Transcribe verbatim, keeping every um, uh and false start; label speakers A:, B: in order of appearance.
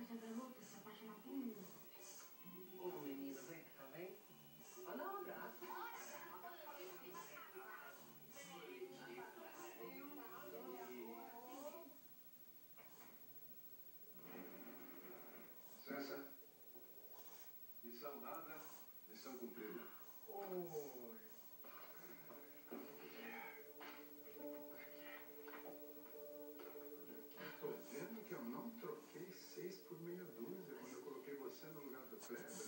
A: essa garota se apaixonar por mim.
B: Ô, menino, vem cá, vem. Olha um abraço.
C: Cessa. Missão dada, missão cumprida.
B: Oi.
C: Tô vendo que eu não troquei seis por meia dúzia quando eu coloquei você no lugar do Kleber.